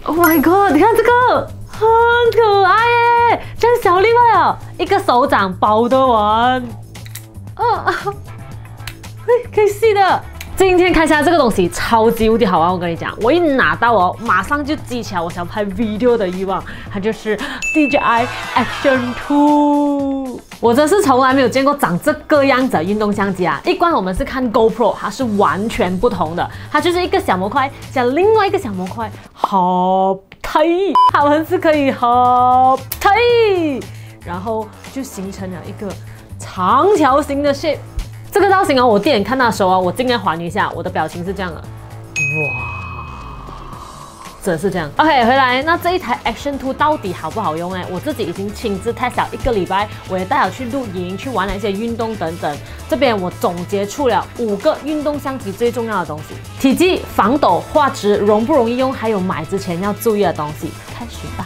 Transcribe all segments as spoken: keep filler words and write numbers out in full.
Oh my god！ 你看这个很可爱耶，这样小例外哦，一个手掌包得完。哦，嘿，可以吸的。今天看下这个东西超级无敌好玩，我跟你讲，我一拿到哦，马上就激起来我想拍 video 的欲望，它就是 D J I Action two。我真是从来没有见过长这个样子的运动相机啊！一般我们是看 GoPro， 它是完全不同的，它就是一个小模块加另外一个小模块合体，它们是可以合体，然后就形成了一个长条形的 shape。这个造型哦，我第一眼看到的时候啊，我尽量还原一下，我的表情是这样的，哇，真是这样。OK， 回来，那这一台 Action two 到底好不好用呢？我自己已经亲自 test 了一个礼拜，我也带了去露营，去玩了一些运动等等。这边我总结出了五个运动相机最重要的东西：体积、防抖、画质、容不容易用，还有买之前要注意的东西。开始吧。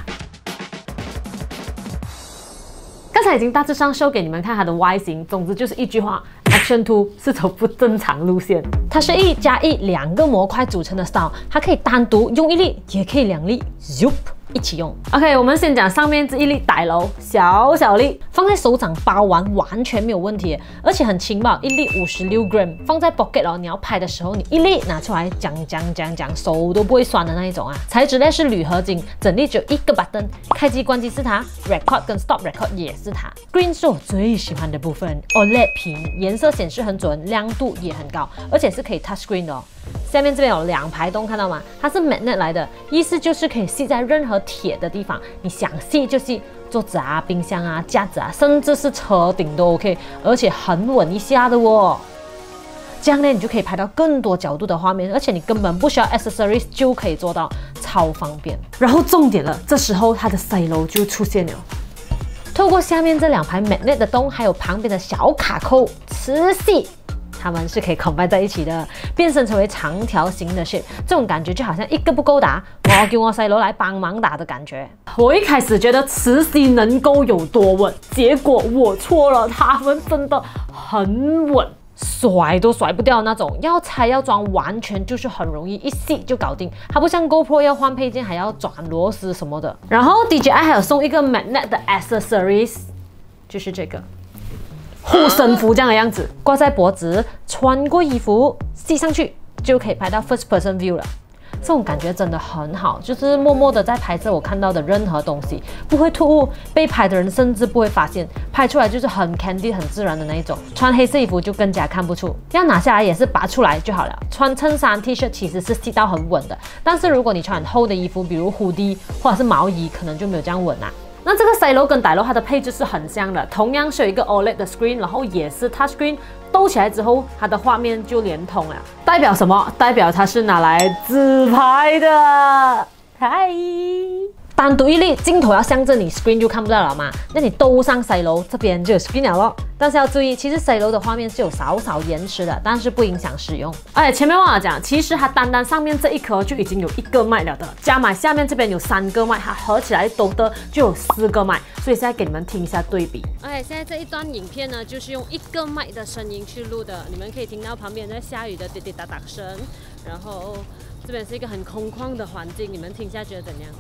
刚才已经大致上 show 给你们看它的外形，总之就是一句话。Action two 是走不正常路线，它是一加一两个模块组成的 style， 它可以单独用一粒，也可以两粒 ，zoop 一起用。OK， 我们先讲上面这一粒傣楼，小小粒，放在手掌包完完全没有问题，而且很轻薄，一粒五十六 gram， 放在 pocket 哦，你要拍的时候你一粒拿出来，讲讲讲讲，手都不会酸的那一种啊。材质呢是铝合金，整粒只有一个 button， 开机关机是它 ，record 跟 stop record 也是它。Screen 是我最喜欢的部分 ，O L E D 屏，颜色显示很准，亮度也很高，而且是可以 touch screen 的哦。下面这边有两排洞，看到吗？它是 magnet 来的，意思就是可以吸在任何铁的地方，你想吸就吸，桌子啊、冰箱啊、架子啊，甚至是车顶都 OK， 而且很稳一下的哦。这样呢，你就可以拍到更多角度的画面，而且你根本不需要 accessories 就可以做到，超方便。然后重点了，这时候它的塞楼就出现了。透过下面这两排 magnet 的洞，还有旁边的小卡扣磁吸，它们是可以 combine 在一起的，变身成为长条形的 shape。这种感觉就好像一个不够打，我要叫我細佬来帮忙打的感觉。我一开始觉得磁吸能够有多稳，结果我错了，它们真的很稳。甩都甩不掉那种，要拆要装完全就是很容易，一吸就搞定。它不像 GoPro 要换配件还要转螺丝什么的。然后 D J I 还有送一个 magnet 的 accessories， 就是这个护身符这样的样子，挂在脖子，穿过衣服系上去就可以拍到 first person view 了。这种感觉真的很好，就是默默的在拍摄我看到的任何东西，不会突兀，被拍的人甚至不会发现，拍出来就是很 candid 很自然的那一种。穿黑色衣服就更加看不出，要拿下来也是拔出来就好了。穿衬衫 T 恤其实是系到很稳的，但是如果你穿很厚的衣服，比如 hoodie 或者是毛衣，可能就没有这样稳啦。那这个 side load 跟傣楼它的配置是很像的，同样是有一个 O L E D 的 screen， 然后也是 touch screen， 兜起来之后，它的画面就连通了。代表什么？代表它是拿来自拍的。嗨，单独一粒镜头要向着你 screen 就看不到了嘛，那你兜上 side load 这边就有 screen 了咯。但是要注意，其实 side load 的画面是有少少延迟的，但是不影响使用。哎，前面忘了讲，其实它单单上面这一颗就已经有一个麦了的，加埋下面这边有三个麦，它合起来都的就有四个麦。所以现在给你们听一下对比。 OK， 现在这一段影片呢，就是用一个麦的声音去录的，你们可以听到旁边在下雨的滴滴答答声，然后这边是一个很空旷的环境，你们听一下觉得怎样？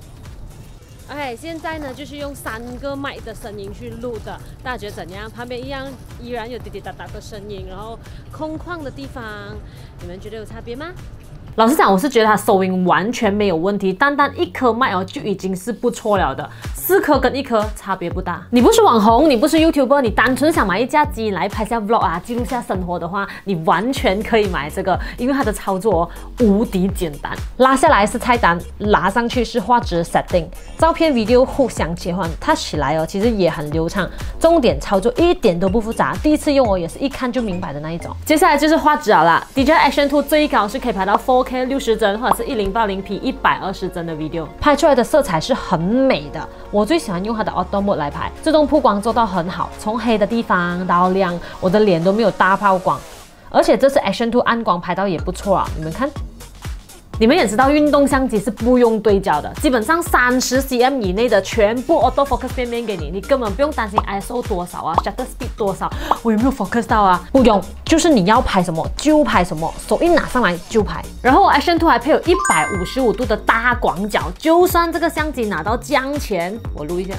OK， 现在呢就是用三个麦的声音去录的，大家觉得怎样？旁边一样依然有滴滴答答的声音，然后空旷的地方，你们觉得有差别吗？ 老实讲，我是觉得它收音完全没有问题，单单一颗麦哦就已经是不错了的，四颗跟一颗差别不大。你不是网红，你不是 YouTuber， 你单纯想买一架机来拍下 vlog 啊，记录下生活的话，你完全可以买这个，因为它的操作哦无敌简单。拉下来是菜单，拉上去是画质 setting， 照片 video 互相切换，它起来哦其实也很流畅，重点操作一点都不复杂，第一次用哦也是一看就明白的那一种。接下来就是画质了啦 ，D J I Action two 最高是可以拍到 four K 六十帧或者是一零八零 P 一百二十帧的 video， 拍出来的色彩是很美的。我最喜欢用它的 Auto Mode 来拍，自动曝光做到很好，从黑的地方到亮，我的脸都没有大曝光。而且这次 Action two 暗光拍到也不错啊，你们看。 你们也知道，运动相机是不用对焦的，基本上三十 cm 以内的全部 auto focus 变面给你，你根本不用担心 I S O 多少啊 ，shutter speed 多少，我有没有 focus 到啊？不用，就是你要拍什么就拍什么，手一拿上来就拍。然后 Action two 还配有一百五十五度的大广角，就算这个相机拿到江前，我录一下，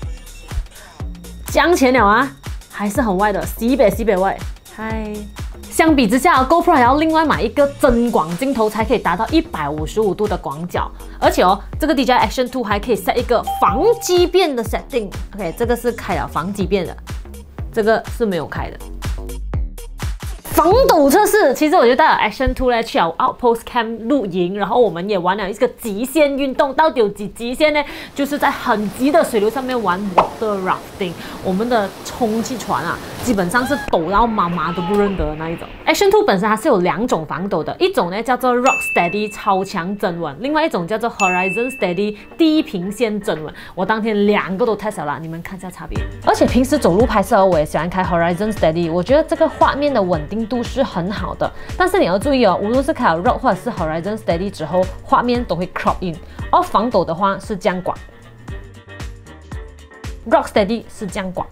江前了啊，还是很歪的，西北西北歪，嗨。相比之下 ，GoPro 还要另外买一个增广镜头，才可以达到一百五十五度的广角。而且哦，这个 D J I Action two 还可以 set 一个防畸变的 setting。OK， 这个是开了防畸变的，这个是没有开的。防抖测试，其实我就带了 Action two 呢去了 Outpost Camp 露营，然后我们也玩了一个极限运动。到底有几极限呢？就是在很急的水流上面玩 water rafting。我们的充气船啊，基本上是抖到妈妈都不认得的那一种。Action two 本身它是有两种防抖的，一种呢叫做 Rock Steady 超强增稳，另外一种叫做 Horizon Steady 低平线增稳。我当天两个都 test 了，你们看一下差别。而且平时走路拍摄我也喜欢开 Horizon Steady， 我觉得这个画面的稳定度是很好的，但是你要注意哦，无论是开了 Rock 或者是 Horizon Steady 之后，画面都会 crop in。而防抖的话是这样广 ，Rock Steady 是这样广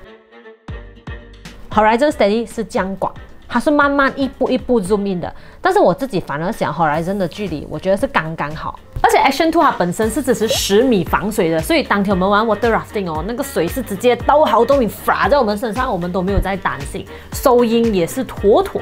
，Horizon Steady 是这样广，它是慢慢一步一步 zoom in 的。但是我自己反而想 Horizon 的距离，我觉得是刚刚好。而且 Action two 它本身是支持十米防水的，所以当天我们玩 water rafting 哦，那个水是直接倒好多米洒在我们身上，我们都没有在担心，收音也是妥妥。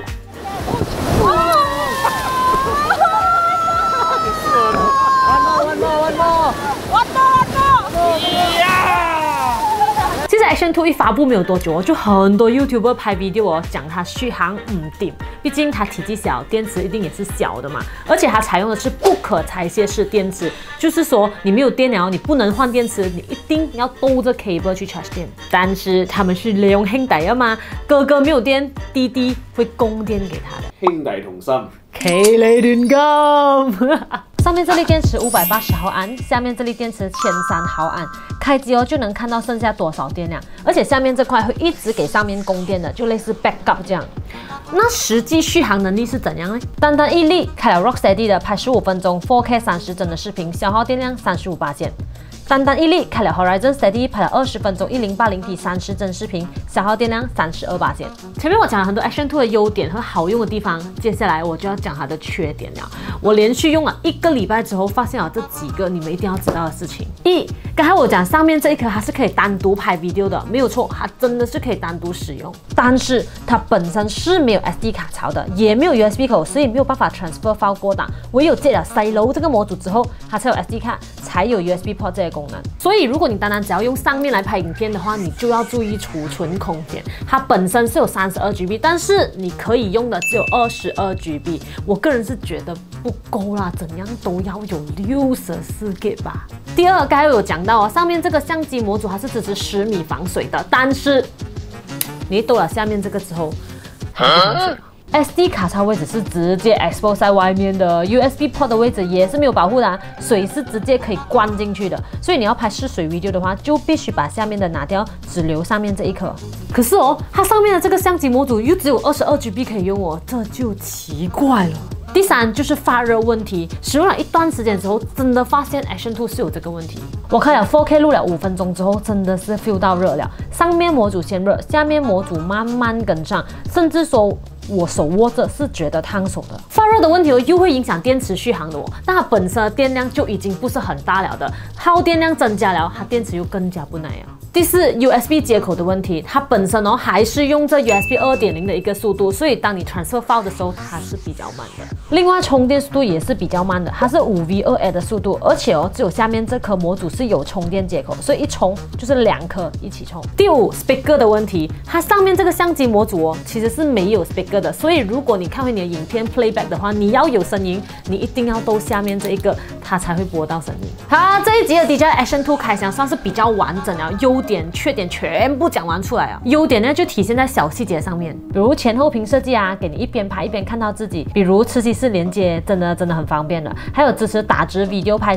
其实 Action two 一发布没有多久哦，就很多 YouTuber 拍 video 哦，讲它续航唔掂，毕竟它体积小，电池一定也是小的嘛。而且它采用的是不可拆卸式电池，就是说你没有电了，你不能换电池，你一定要兜着 cable 去 charge 电。但是他们是利用兄弟啊嘛，哥哥没有電，弟弟會供電給他的。 兄弟同心， 企你亂咁。上面这粒电池五百八十毫安，下面这粒电池一千三毫安，开机哦就能看到剩下多少电量，而且下面这块会一直给上面供电的，就类似 backup 这样。那实际续航能力是怎样呢？单单一粒开了 Rock Steady 的拍十五分钟 四K 三十帧的视频，消耗电量三十五巴仙。单单一粒开了 Horizon Steady 拍了二十分钟一零八零 P 三十帧视频，消耗电量三十二巴仙。前面我讲了很多 Action two 的优点和好用的地方，接下来我就要讲它的缺点了。我连续用了一个礼拜之后，发现了这几个你们一定要知道的事情。一，刚才我讲上面这一颗它是可以单独拍 video 的，没有错，它真的是可以单独使用，但是它本身是没有 S D 卡槽的，也没有 U S B 口，所以没有办法 transfer file 过档。唯有接了 Silo 这个模组之后，它才有 S D 卡，才有 U S B port 这些功能。所以如果你单单只要用上面来拍影片的话，你就要注意储存空间。它本身是有三十二 G B， 但是你可以用的只有二十二 G B。我个人是觉得不够啦，怎样都要有六十四 G 吧。第二，刚才有讲到哦，上面这个相机模组它是支持十米防水的，但是你抖了下面这个之后，它不防水。S D 卡槽位置是直接 expose 在外面的 ，U S B port 的位置也是没有保护的、啊，水是直接可以灌进去的，所以你要拍试水 video 的话，就必须把下面的拿掉，只留上面这一颗。可是哦，它上面的这个相机模组又只有二十二 G B 可以用哦，这就奇怪了。第三就是发热问题，使用了一段时间之后，真的发现 Action two 是有这个问题。我开了 四K 录了五分钟之后，真的是 feel 到热了，上面模组先热，下面模组慢慢跟上，甚至说我手握着是觉得烫手的。发热的问题又会影响电池续航的哦，但它本身的电量就已经不是很大了的，耗电量增加了，它电池又更加不耐了。第四 ，U S B 接口的问题，它本身哦还是用这 U S B 二点零 的一个速度，所以当你 transfer file 的时候，它是比较慢的。另外，充电速度也是比较慢的，它是 五 V 二 A 的速度，而且哦只有下面这颗模组是有充电接口，所以一充就是两颗一起充。第五 ，speaker 的问题，它上面这个相机模组哦其实是没有 speaker 的，所以如果你看回你的影片 playback 的话，你要有声音，你一定要兜下面这一个，它才会播到声音。好，这一集的 D J I Action two 开箱算是比较完整了，优点、缺点全部讲完出来啊。优点呢就体现在小细节上面，比如前后屏设计啊，给你一边拍一边看到自己，比如磁吸式连接，真的真的很方便了。还有支持打直 video 拍摄，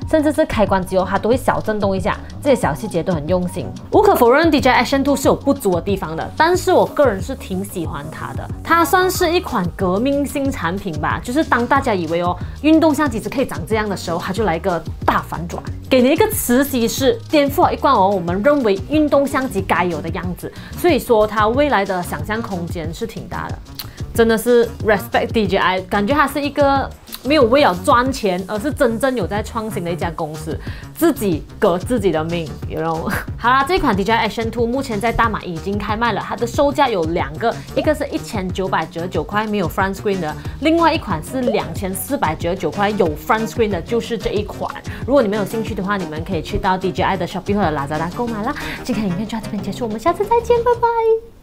甚至是开关之后它都会小震动一下，这些小细节都很用心。无可否认 D J I Action two 是有不足的地方的，但是我个人是挺喜欢它的。它算是一款革命性产品吧，就是当大家以为哦运动相机只可以长这样的时候，它就来一个大反转，给你一个磁吸式，颠覆了一贯哦我们认为运动相机该有的样子。所以说它未来的想象空间是挺大的。真的是 respect D J I， 感觉它是一个没有为了赚钱，而是真正有在创新的一家公司，自己革自己的命，有没有？好啦，这款 D J I Action two 目前在大马已经开卖了，它的售价有两个，一个是一千九百九十九块没有 front screen 的，另外一款是两千四百九十九块有 front screen 的，就是这一款。如果你们有兴趣的话，你们可以去到 D J I 的 Shopee 或者 Lazada 购买啦。今天的影片就到这边结束，我们下次再见，拜拜。